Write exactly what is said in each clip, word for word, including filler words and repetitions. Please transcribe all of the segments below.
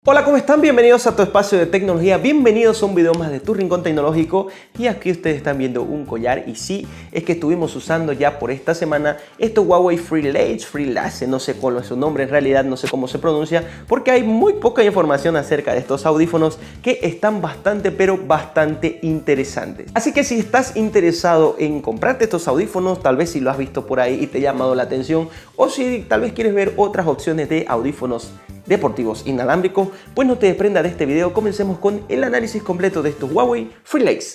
Hola, ¿cómo están? Bienvenidos a tu espacio de tecnología, bienvenidos a un video más de tu rincón tecnológico. Y aquí ustedes están viendo un collar y sí, es que estuvimos usando ya por esta semana estos Huawei Freelace, Freelace, no sé cuál es su nombre, en realidad no sé cómo se pronuncia, porque hay muy poca información acerca de estos audífonos que están bastante pero bastante interesantes. Así que si estás interesado en comprarte estos audífonos, tal vez si lo has visto por ahí y te ha llamado la atención, o si tal vez quieres ver otras opciones de audífonos deportivos inalámbricos, pues no te desprenda de este video. Comencemos con el análisis completo de estos Huawei Freelace.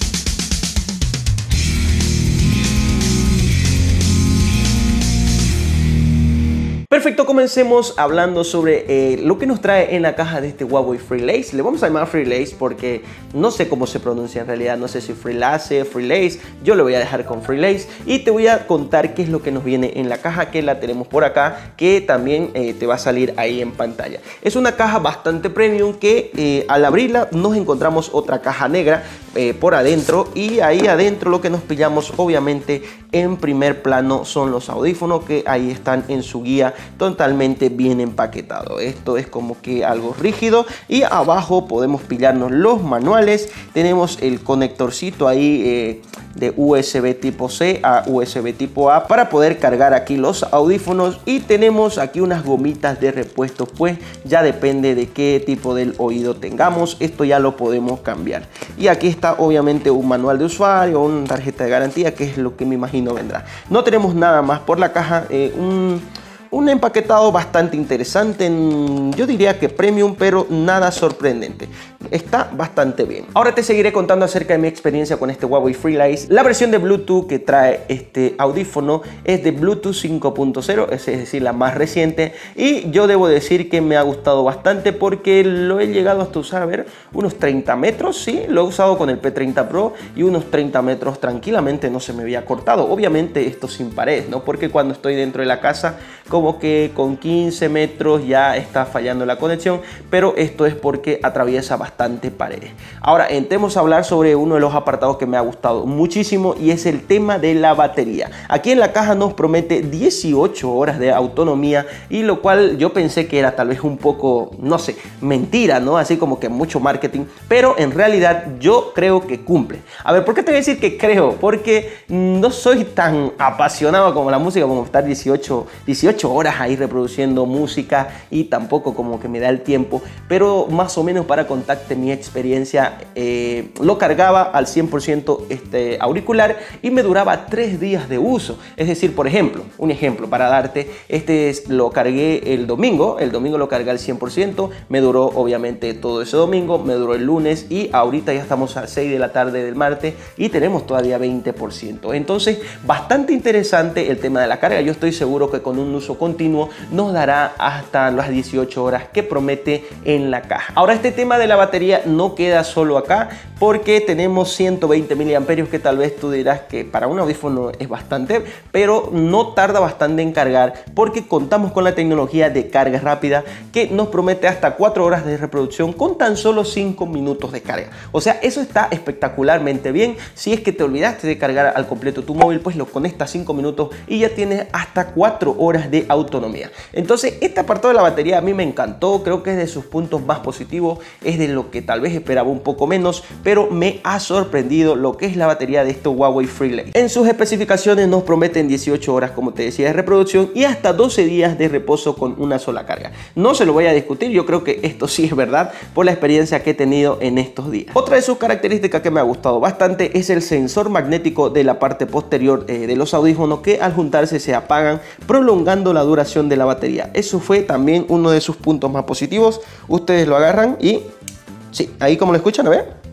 Perfecto, comencemos hablando sobre eh, lo que nos trae en la caja de este Huawei Freelace. Le vamos a llamar Freelace porque no sé cómo se pronuncia en realidad, no sé si Freelace, Freelace, yo le voy a dejar con Freelace y te voy a contar qué es lo que nos viene en la caja, que la tenemos por acá, que también eh, te va a salir ahí en pantalla. Es una caja bastante premium que eh, al abrirla nos encontramos otra caja negra eh, por adentro, y ahí adentro lo que nos pillamos obviamente en primer plano son los audífonos, que ahí están en su guía totalmente bien empaquetado. Esto es como que algo rígido, y abajo podemos pillarnos los manuales. Tenemos el conectorcito ahí eh, de U S B tipo C a U S B tipo A para poder cargar aquí los audífonos, y tenemos aquí unas gomitas de repuesto, pues ya depende de qué tipo del oído tengamos, esto ya lo podemos cambiar. Y aquí está obviamente un manual de usuario, una tarjeta de garantía, que es lo que me imagino vendrá. No tenemos nada más por la caja. eh, un Un empaquetado bastante interesante, yo diría que premium, pero nada sorprendente. Está bastante bien. Ahora te seguiré contando acerca de mi experiencia con este Huawei Freelace. La versión de Bluetooth que trae este audífono es de Bluetooth cinco punto cero, es decir, la más reciente. Y yo debo decir que me ha gustado bastante porque lo he llegado hasta usar, a ver, unos treinta metros, sí, lo he usado con el P treinta Pro y unos treinta metros tranquilamente no se me había cortado. Obviamente esto sin pared, ¿no? Porque cuando estoy dentro de la casa, como que con quince metros ya está fallando la conexión, pero esto es porque atraviesa bastante paredes. Ahora entremos a hablar sobre uno de los apartados que me ha gustado muchísimo, y es el tema de la batería. Aquí en la caja nos promete dieciocho horas de autonomía, y lo cual yo pensé que era tal vez un poco, no sé, mentira, ¿no? Así como que mucho marketing, pero en realidad yo creo que cumple. A ver, ¿por qué te voy a decir que creo? Porque no soy tan apasionado como la música, como estar dieciocho horas ahí reproduciendo música, y tampoco como que me da el tiempo, pero más o menos para contarte mi experiencia, eh, lo cargaba al cien por ciento este auricular y me duraba tres días de uso. Es decir, por ejemplo, un ejemplo para darte, este es, lo cargué el domingo, el domingo lo cargué al cien por ciento, me duró obviamente todo ese domingo, me duró el lunes, y ahorita ya estamos a seis de la tarde del martes y tenemos todavía veinte por ciento. Entonces, bastante interesante el tema de la carga. Yo estoy seguro que con un uso continuo nos dará hasta las dieciocho horas que promete en la caja. Ahora, este tema de la batería no queda solo acá, porque tenemos ciento veinte miliamperios, que tal vez tú dirás que para un audífono es bastante, pero no tarda bastante en cargar, porque contamos con la tecnología de carga rápida que nos promete hasta cuatro horas de reproducción con tan solo cinco minutos de carga. O sea, eso está espectacularmente bien. Si es que te olvidaste de cargar al completo tu móvil, pues lo conectas cinco minutos y ya tienes hasta cuatro horas de autonomía. Entonces, este apartado de la batería a mí me encantó, creo que es de sus puntos más positivos, es de lo que tal vez esperaba un poco menos, pero me ha sorprendido lo que es la batería de estos Huawei Freelace. En sus especificaciones nos prometen dieciocho horas, como te decía, de reproducción y hasta doce días de reposo con una sola carga. No se lo voy a discutir, yo creo que esto sí es verdad por la experiencia que he tenido en estos días. Otra de sus características que me ha gustado bastante es el sensor magnético de la parte posterior eh, de los audífonos, que al juntarse se apagan, prolongando la duración de la batería. Eso fue también uno de sus puntos más positivos. Ustedes lo agarran y sí, ahí como lo escuchan, a ver.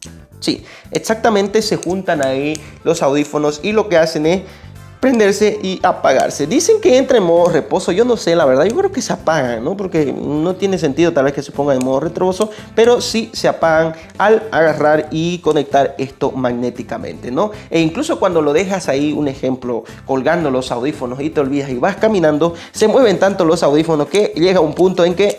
Sí, exactamente, se juntan ahí los audífonos y lo que hacen es prenderse y apagarse. Dicen que entra en modo reposo, yo no sé, la verdad, yo creo que se apagan, ¿no? Porque no tiene sentido tal vez que se ponga en modo reposo, pero sí se apagan al agarrar y conectar esto magnéticamente, ¿no? E incluso cuando lo dejas ahí, un ejemplo, colgando los audífonos y te olvidas y vas caminando, se mueven tanto los audífonos que llega un punto en que se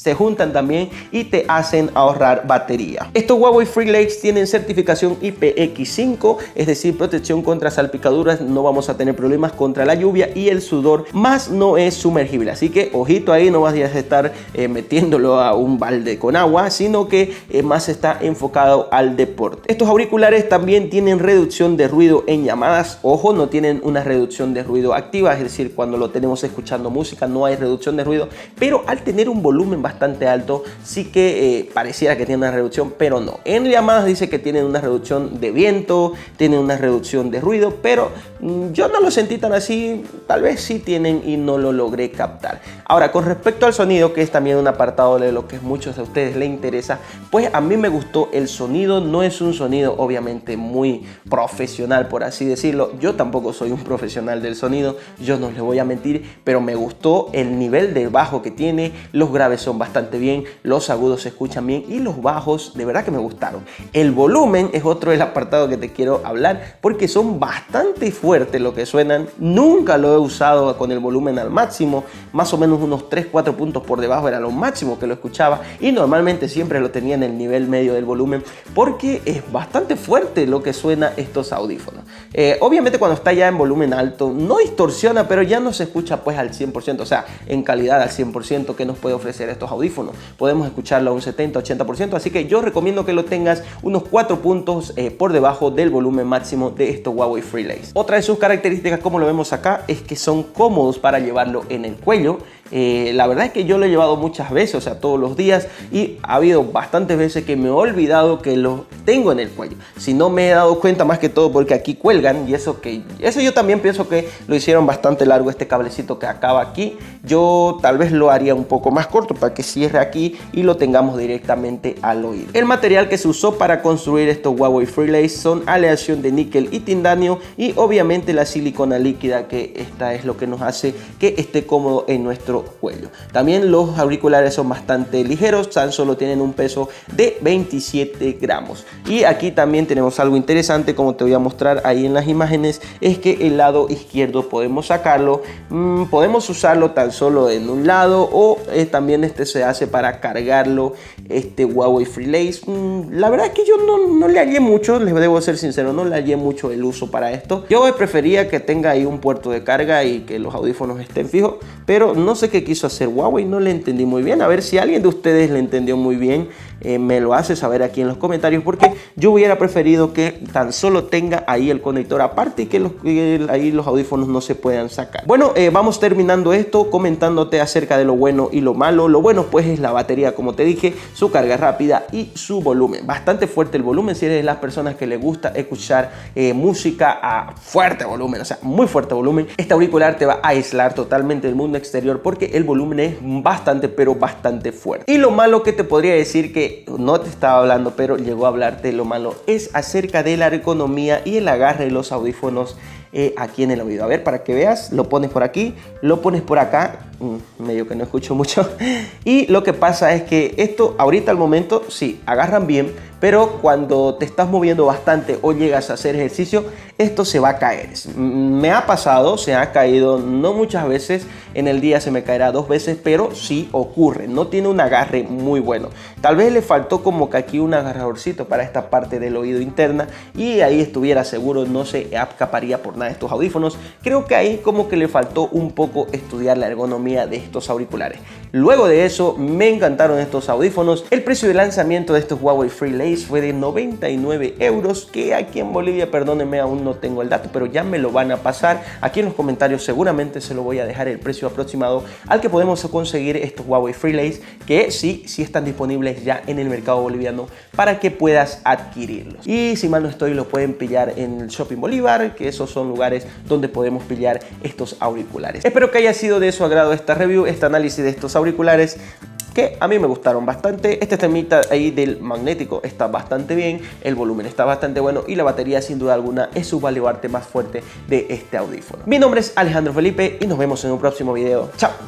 se juntan también y te hacen ahorrar batería. Estos Huawei FreeLace tienen certificación I P X cinco, es decir, protección contra salpicaduras, no vamos a tener problemas contra la lluvia y el sudor, más no es sumergible, así que ojito ahí, no vas a estar eh, metiéndolo a un balde con agua, sino que eh, más está enfocado al deporte. Estos auriculares también tienen reducción de ruido en llamadas, ojo, no tienen una reducción de ruido activa, es decir, cuando lo tenemos escuchando música no hay reducción de ruido, pero al tener un volumen bastante alto sí que eh, pareciera que tiene una reducción, pero no. En llamadas dice que tienen una reducción de viento, tienen una reducción de ruido, pero mmm, yo no lo sentí tan así, tal vez sí tienen y no lo logré captar. Ahora, con respecto al sonido, que es también un apartado de lo que a muchos de ustedes les interesa, pues a mí me gustó el sonido, no es un sonido obviamente muy profesional, por así decirlo, yo tampoco soy un profesional del sonido, yo no les voy a mentir, pero me gustó el nivel de bajo que tiene, los graves son bastante bien, los agudos se escuchan bien y los bajos de verdad que me gustaron. El volumen es otro del apartado que te quiero hablar porque son bastante fuertes lo que suenan, nunca lo he usado con el volumen al máximo, más o menos unos tres cuatro puntos por debajo era lo máximo que lo escuchaba y normalmente siempre lo tenía en el nivel medio del volumen porque es bastante fuerte lo que suena estos audífonos. Eh, obviamente cuando está ya en volumen alto no distorsiona, pero ya no se escucha pues al cien por ciento, o sea, en calidad al cien por ciento que nos puede ofrecer estos audífonos. Podemos escucharlo a un setenta ochenta por ciento, así que yo recomiendo que lo tengas unos cuatro puntos eh, por debajo del volumen máximo de estos Huawei FreeLace. Otra de sus características, como lo vemos acá, es que son cómodos para llevarlo en el cuello. Eh, la verdad es que yo lo he llevado muchas veces, o sea, todos los días, y ha habido bastantes veces que me he olvidado que los tengo en el cuello. Si no me he dado cuenta, más que todo porque aquí cuelgan, y eso que eso yo también pienso que lo hicieron bastante largo, este cablecito que acaba aquí. Yo tal vez lo haría un poco más corto para que cierre aquí y lo tengamos directamente al oído. El material que se usó para construir estos Huawei FreeLace son aleación de níquel y titanio y obviamente la silicona líquida, que esta es lo que nos hace que esté cómodo en nuestro cuello. También los auriculares son bastante ligeros, tan solo tienen un peso de veintisiete gramos. Y aquí también tenemos algo interesante, como te voy a mostrar ahí en las imágenes, es que el lado izquierdo podemos sacarlo, mmm, podemos usarlo tan solo en un lado o eh, también este se hace para cargarlo, este Huawei FreeLace. Mmm, la verdad es que yo no, no le hallé mucho, les debo ser sincero, no le hallé mucho el uso para esto. Yo prefería que tenga ahí un puerto de carga y que los audífonos estén fijos, pero no sé qué quiso hacer Huawei, no le entendí muy bien. A ver si alguien de ustedes le entendió muy bien, eh, me lo hace saber aquí en los comentarios, porque yo hubiera preferido que tan solo tenga ahí el conector aparte y que los, eh, ahí los audífonos no se puedan sacar. Bueno, eh, vamos terminando esto comentándote acerca de lo bueno y lo malo. Lo bueno pues es la batería, como te dije, su carga rápida y su volumen. Bastante fuerte el volumen si eres de las personas que le gusta escuchar eh, música a fuerte volumen, o sea, muy fuerte volumen. Este auricular te va a aislar totalmente del mundo exterior porque el volumen es bastante, pero bastante fuerte. Y lo malo que te podría decir, que no te estaba hablando, pero llegó a hablarte, lo malo es acerca de la ergonomía y el agarre de los audífonos eh, aquí en el oído. A ver, para que veas, lo pones por aquí, lo pones por acá, mm, medio que no escucho mucho. Y lo que pasa es que esto ahorita al momento sí, agarran bien, pero cuando te estás moviendo bastante o llegas a hacer ejercicio, esto se va a caer. Me ha pasado, se ha caído no muchas veces, en el día se me caerá dos veces, pero sí ocurre, no tiene un agarre muy bueno. Tal vez le faltó como que aquí un agarradorcito para esta parte del oído interna y ahí estuviera seguro, no se escaparía por nada de estos audífonos. Creo que ahí como que le faltó un poco estudiar la ergonomía de estos auriculares. Luego de eso me encantaron estos audífonos. El precio de lanzamiento de estos Huawei FreeLace fue de noventa y nueve euros, que aquí en Bolivia, perdónenme, aún no tengo el dato, pero ya me lo van a pasar aquí en los comentarios. Seguramente se lo voy a dejar el precio aproximado al que podemos conseguir estos Huawei FreeLace, que sí, sí están disponibles ya en el mercado boliviano para que puedas adquirirlos. Y si mal no estoy, lo pueden pillar en el Shopping Bolívar, que esos son lugares donde podemos pillar estos auriculares. Espero que haya sido de su agrado esta review, este análisis de estos auriculares, que a mí me gustaron bastante. Este temita ahí del magnético está bastante bien, el volumen está bastante bueno y la batería sin duda alguna es su baluarte más fuerte de este audífono. Mi nombre es Alejandro Felipe y nos vemos en un próximo video. Chao.